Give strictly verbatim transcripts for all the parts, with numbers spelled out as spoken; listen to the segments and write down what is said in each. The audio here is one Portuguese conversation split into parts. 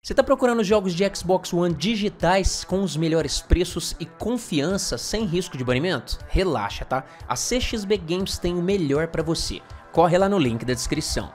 Você tá procurando jogos de Xbox One digitais com os melhores preços e confiança sem risco de banimento? Relaxa, tá? A C X B Games tem o melhor pra você. Corre lá no link da descrição.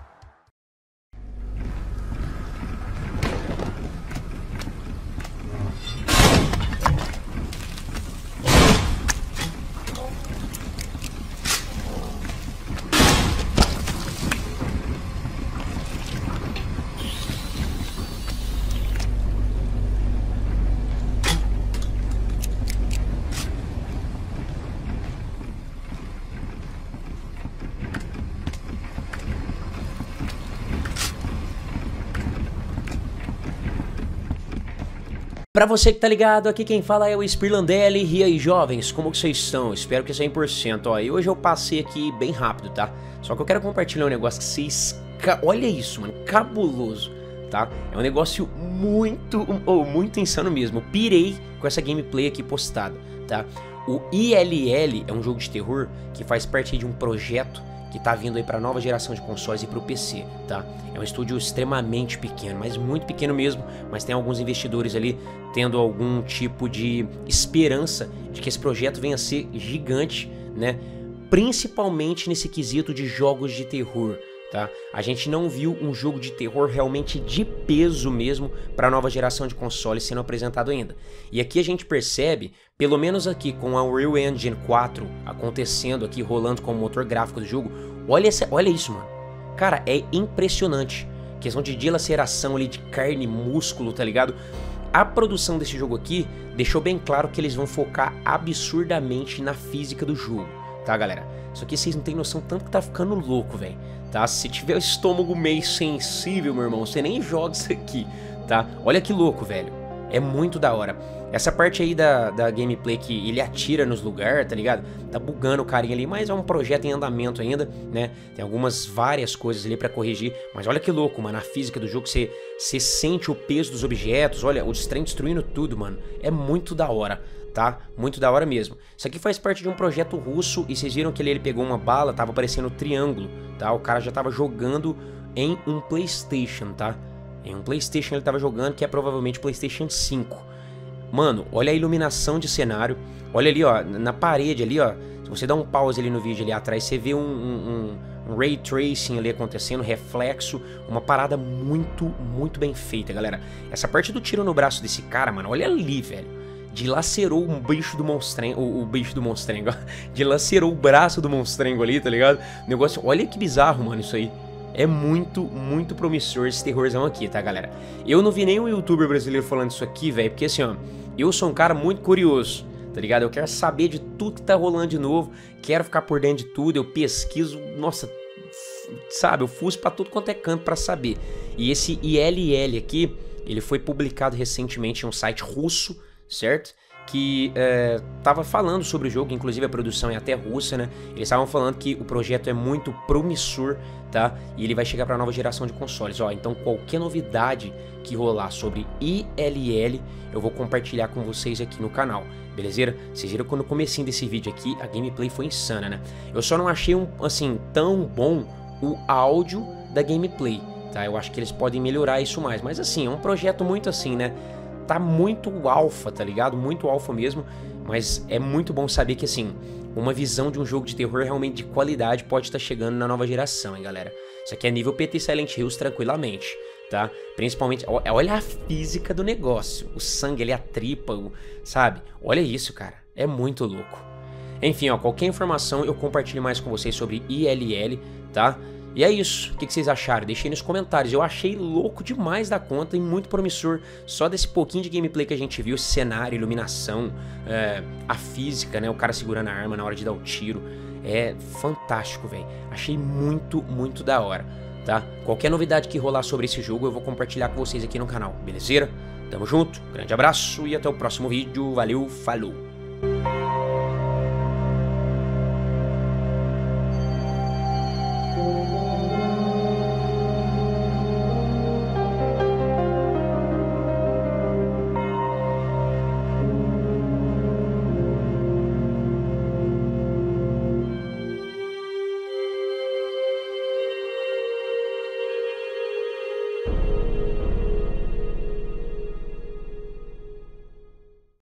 Pra você que tá ligado, aqui quem fala é o Spirlandelli. E aí, jovens, como que vocês estão? Espero que cem por cento. Ó, e hoje eu passei aqui bem rápido, tá? Só que eu quero compartilhar um negócio que vocês... Olha isso, mano, cabuloso, tá? É um negócio muito, ou oh, muito insano mesmo. Eu pirei com essa gameplay aqui postada, tá? O I L L é um jogo de terror que faz parte de um projeto que tá vindo aí pra nova geração de consoles e pro P C, tá? É um estúdio extremamente pequeno, mas muito pequeno mesmo, mas tem alguns investidores ali tendo algum tipo de esperança de que esse projeto venha a ser gigante, né? Principalmente nesse quesito de jogos de terror, tá? A gente não viu um jogo de terror realmente de peso mesmo para a nova geração de consoles sendo apresentado ainda. E aqui a gente percebe, pelo menos aqui com a Unreal Engine quatro acontecendo aqui, rolando como motor gráfico do jogo, olha, essa, olha isso, mano. Cara, é impressionante. Questão de dilaceração ali de carne e músculo, tá ligado? A produção desse jogo aqui deixou bem claro que eles vão focar absurdamente na física do jogo, tá, galera? Isso aqui vocês não tem noção tanto que tá ficando louco, velho, tá? Se tiver o estômago meio sensível, meu irmão, você nem joga isso aqui, tá? Olha que louco, velho. É muito da hora. Essa parte aí da, da gameplay que ele atira nos lugares, tá ligado? Tá bugando o carinha ali, mas é um projeto em andamento ainda, né? Tem algumas, várias coisas ali pra corrigir. Mas olha que louco, mano, a física do jogo, você, você sente o peso dos objetos, olha, o trem destruindo tudo, mano. É muito da hora, tá? Muito da hora mesmo. Isso aqui faz parte de um projeto russo e vocês viram que ele, ele pegou uma bala, tava aparecendo um triângulo, tá? O cara já tava jogando em um PlayStation, tá? Em um PlayStation ele tava jogando, que é provavelmente PlayStation cinco. Mano, olha a iluminação de cenário. Olha ali, ó, na parede ali, ó. Se você dá um pause ali no vídeo ali atrás, você vê um, um, um Ray Tracing ali acontecendo, reflexo. Uma parada muito, muito bem feita, galera. Essa parte do tiro no braço desse cara, mano, olha ali, velho. Dilacerou um bicho do monstrengo, o, o bicho do monstrengo, dilacerou o braço do monstrengo ali, tá ligado? Negócio, olha que bizarro, mano, isso aí. É muito, muito promissor esse terrorzão aqui, tá, galera? Eu não vi nenhum youtuber brasileiro falando isso aqui, velho, porque assim, ó, eu sou um cara muito curioso, tá ligado? Eu quero saber de tudo que tá rolando de novo, quero ficar por dentro de tudo, eu pesquiso, nossa, sabe, eu fuço pra tudo quanto é canto pra saber. E esse I L L aqui, ele foi publicado recentemente em um site russo, certo? Que é, tava falando sobre o jogo, inclusive a produção é até russa, né? Eles estavam falando que o projeto é muito promissor, tá? E ele vai chegar para a nova geração de consoles, ó. Então qualquer novidade que rolar sobre I L L, eu vou compartilhar com vocês aqui no canal, beleza? Vocês viram quando no comecinho desse vídeo aqui, a gameplay foi insana, né? Eu só não achei, um, assim, tão bom o áudio da gameplay, tá? Eu acho que eles podem melhorar isso mais, mas assim, é um projeto muito assim, né? Tá muito alfa, tá ligado? Muito alfa mesmo, mas é muito bom saber que, assim, uma visão de um jogo de terror realmente de qualidade pode estar chegando na nova geração, hein, galera? Isso aqui é nível P T Silent Hills tranquilamente, tá? Principalmente, olha a física do negócio, o sangue ali, a tripa, o, sabe? Olha isso, cara, é muito louco. Enfim, ó, qualquer informação eu compartilho mais com vocês sobre I L L, tá? E é isso, o que vocês acharam? Deixem aí nos comentários. Eu achei louco demais da conta e muito promissor. Só desse pouquinho de gameplay que a gente viu, cenário, iluminação, é, a física, né? O cara segurando a arma na hora de dar o tiro. É fantástico, velho. Achei muito, muito da hora, tá? Qualquer novidade que rolar sobre esse jogo eu vou compartilhar com vocês aqui no canal, beleza? Tamo junto, grande abraço e até o próximo vídeo. Valeu, falou!